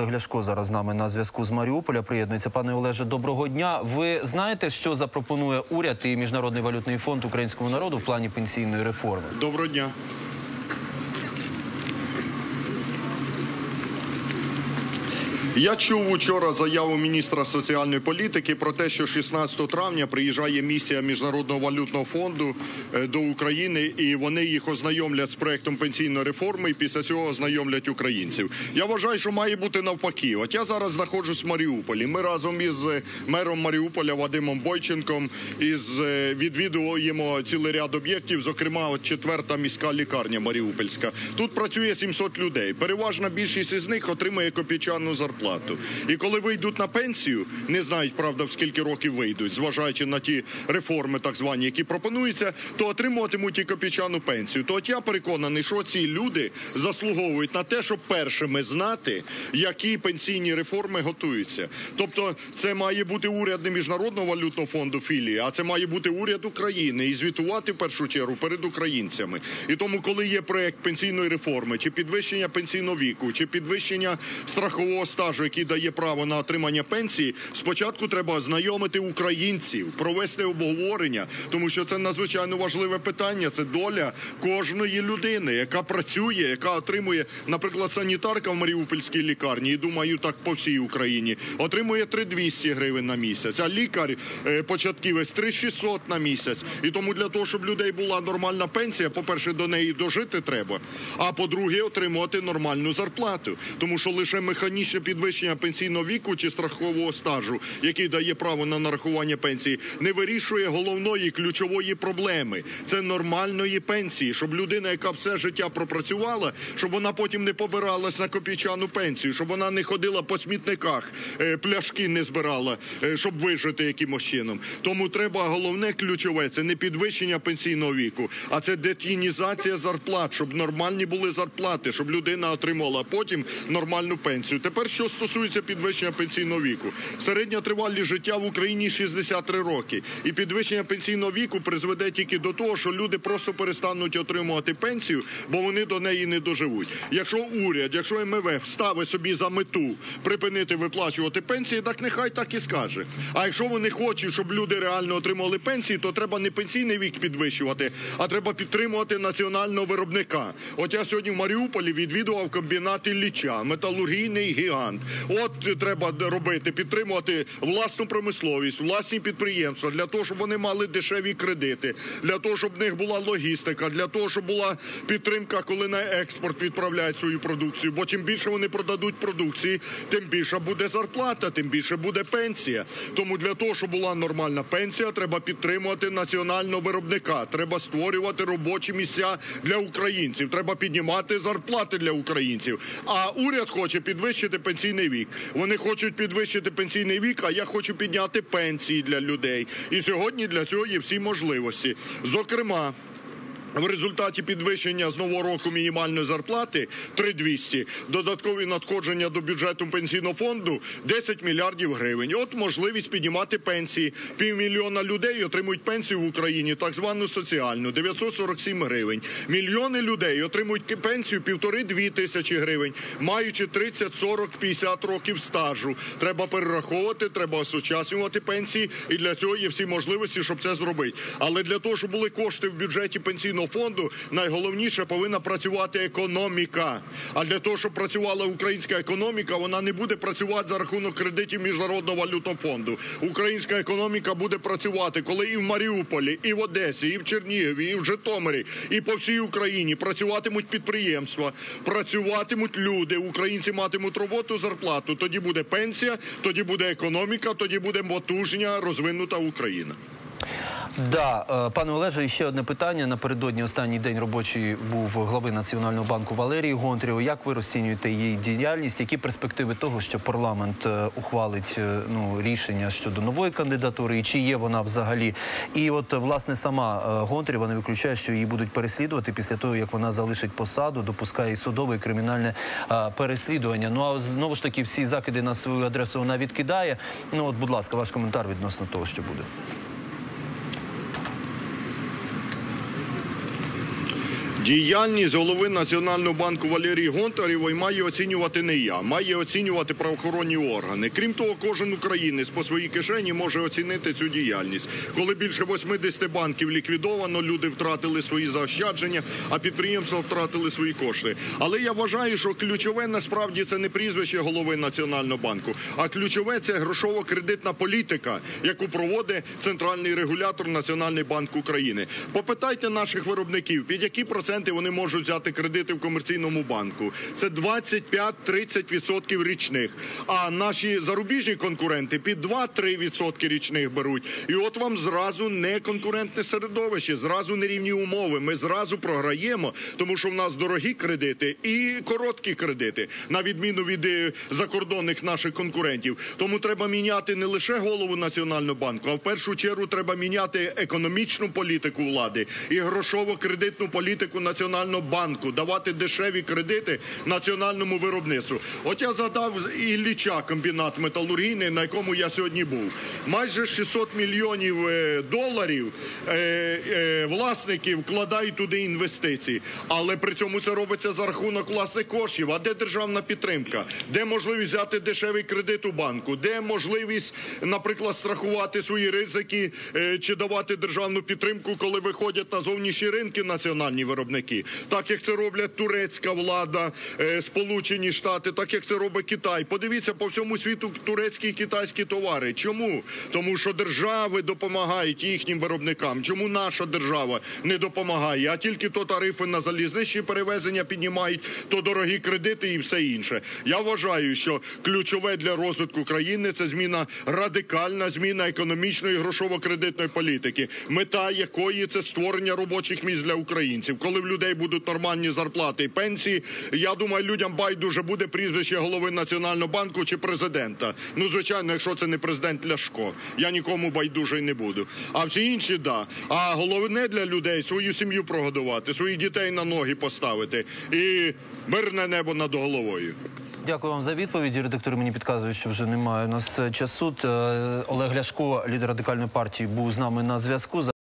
Олег Ляшко зараз з нами на зв'язку з Маріуполя. Приєднується. Пане Олеже, доброго дня. Ви знаєте, що запропонує уряд і Міжнародний валютний фонд українському народу в плані пенсійної реформи? Доброго дня. Я чув учора заяву міністра соціальної політики про те, що 16 травня приїжджає місія Міжнародного валютного фонду до України, і вони їх ознайомлять з проектом пенсійної реформи, і після цього ознайомлять українців. Я вважаю, що має бути навпаки. От я зараз знаходжусь в Маріуполі. Ми разом із мером Маріуполя Вадимом Бойченком відвідуємо цілий ряд об'єктів, зокрема, от 4-та міська лікарня Маріупольська. Тут працює 700 людей. Переважна більшість із них отримує копійчану зарплату. І коли вийдуть на пенсію, не знають, правда, в скільки років вийдуть, зважаючи на ті реформи, так звані, які пропонуються, то отримуватимуть і копійчану пенсію. То от я переконаний, що ці люди заслуговують на те, щоб першими знати, які пенсійні реформи готуються. Тобто це має бути уряд не Міжнародного валютного фонду філії, а це має бути уряд України і звітувати в першу чергу перед українцями. І тому, коли є проект пенсійної реформи, чи підвищення пенсійного віку, чи підвищення страхового стажу, який дає право на отримання пенсії, спочатку треба ознайомити українців, провести обговорення, тому що це надзвичайно важливе питання, це доля кожної людини, яка працює, яка отримує, наприклад, санітарка в Маріупольській лікарні, і думаю, так по всій Україні, отримує 3200 гривень на місяць, а лікар початківець 3600 на місяць. І тому для того, щоб людей була нормальна пенсія, по-перше, до неї дожити треба, а по-друге, отримувати нормальну зарплату, тому що лише механічне підвищення пенсійного віку чи страхового стажу, який дає право на нарахування пенсії, не вирішує головної ключової проблеми. Це нормальної пенсії, щоб людина, яка все життя пропрацювала, щоб вона потім не побиралась на копійчану пенсію, щоб вона не ходила по смітниках, пляшки не збирала, щоб вижити якимось чином. Тому треба головне ключове, це не підвищення пенсійного віку, а це детінізація зарплат, щоб нормальні були зарплати, щоб людина отримала потім нормальну пенсію. Тепер, що стосується підвищення пенсійного віку. Середня тривалість життя в Україні 63 роки. І підвищення пенсійного віку призведе тільки до того, що люди просто перестануть отримувати пенсію, бо вони до неї не доживуть. Якщо уряд, якщо МВФ ставить собі за мету припинити виплачувати пенсії, так нехай так і скаже. А якщо вони хочуть, щоб люди реально отримали пенсії, то треба не пенсійний вік підвищувати, а треба підтримувати національного виробника. От я сьогодні в Маріуполі відвідував комбінат Ілліча, металургійний гігант. От треба робити, підтримувати власну промисловість, власні підприємства, для того, щоб вони мали дешеві кредити, для того, щоб в них була логістика, для того, щоб була підтримка, коли на експорт відправляють свою продукцію. Бо чим більше вони продадуть продукції, тим більша буде зарплата, тим більше буде пенсія. Тому для того, щоб була нормальна пенсія, треба підтримувати національного виробника, треба створювати робочі місця для українців, треба піднімати зарплати для українців. А уряд хоче підвищити пенсійний вік. Вони хочуть підвищити пенсійний вік, а я хочу підняти пенсії для людей. І сьогодні для цього є всі можливості. Зокрема, в результаті підвищення з нового року мінімальної зарплати 3200, додаткові надходження до бюджету пенсійного фонду 10 мільярдів гривень. От можливість піднімати пенсії. 500 000 людей отримують пенсію в Україні, так звану соціальну, 947 гривень. Мільйони людей отримують пенсію 1500-2 тисячі гривень, маючи 30, 40, 50 років стажу. Треба перераховувати, треба осучаснювати пенсії, і для цього є всі можливості, щоб це зробити. Але для того, щоб були кошти в бюджеті пенсійного фонду, найголовніше повинна працювати економіка. А для того, щоб працювала українська економіка, вона не буде працювати за рахунок кредитів Міжнародного валютного фонду. Українська економіка буде працювати, коли і в Маріуполі, і в Одесі, і в Чернігові, і в Житомирі, і по всій Україні працюватимуть підприємства, працюватимуть люди, українці матимуть роботу, зарплату. Тоді буде пенсія, тоді буде економіка, тоді буде потужна, розвинута Україна. Да, пане Олеже, ще одне питання. Напередодні останній день робочий був глави Національного банку Валерії Гонтаревої. Як ви розцінюєте її діяльність? Які перспективи того, що парламент ухвалить рішення щодо нової кандидатури? І чи є вона взагалі? І от, власне, сама Гонтарева не виключає, що її будуть переслідувати після того, як вона залишить посаду, допускає і судове, і кримінальне переслідування. Ну, а знову ж таки, всі закиди на свою адресу вона відкидає. Ну, от, будь ласка, ваш коментар відносно того, що буде. Діяльність голови Національного банку Валерії Гонтаревої має оцінювати не я, має оцінювати правоохоронні органи. Крім того, кожен українець по своїй кишені може оцінити цю діяльність. Коли більше 80 банків ліквідовано, люди втратили свої заощадження, а підприємства втратили свої кошти. Але я вважаю, що ключове насправді це не прізвище голови Національного банку, а ключове це грошово-кредитна політика, яку проводить центральний регулятор Національний банк України. Попитайте наших виробників, під які проценти вони можуть взяти кредити в комерційному банку. Це 25-30% річних. А наші зарубіжні конкуренти під 2-3% річних беруть. І от вам зразу не конкурентне середовище, зразу нерівні умови. Ми зразу програємо, тому що в нас дорогі кредити і короткі кредити, на відміну від закордонних наших конкурентів. Тому треба міняти не лише голову Національного банку, а в першу чергу треба міняти економічну політику влади і грошово-кредитну політику Національного банку, давати дешеві кредити національному виробництву. От я згадав Ілліча, комбінат металургійний, на якому я сьогодні був. Майже 600 мільйонів доларів власники вкладають туди інвестиції. Але при цьому це робиться за рахунок власних коштів. А де державна підтримка? Де можливість взяти дешевий кредит у банку? Де можливість, наприклад, страхувати свої ризики чи давати державну підтримку, коли виходять на зовнішні ринки національні виробники? Так, як це роблять турецька влада, Сполучені Штати, так, як це робить Китай. Подивіться, по всьому світу турецькі і китайські товари. Чому? Тому що держави допомагають їхнім виробникам. Чому наша держава не допомагає? А тільки то тарифи на залізничні перевезення піднімають, то дорогі кредити і все інше. Я вважаю, що ключове для розвитку країни – це радикальна зміна економічної і грошово-кредитної політики, мета якої – це створення робочих місць для українців. Коли в людей будуть нормальні зарплати і пенсії, я думаю, людям байдуже буде прізвище голови Національного банку чи президента. Ну, звичайно, якщо це не президент Ляшко. Я нікому байдужий не буду. А всі інші – да. А головне для людей – свою сім'ю прогодувати, своїх дітей на ноги поставити і мирне небо над головою. Дякую вам за відповіді. Редактори мені підказують, що вже немає у нас часу. Олег Ляшко, лідер Радикальної партії, був з нами на зв'язку.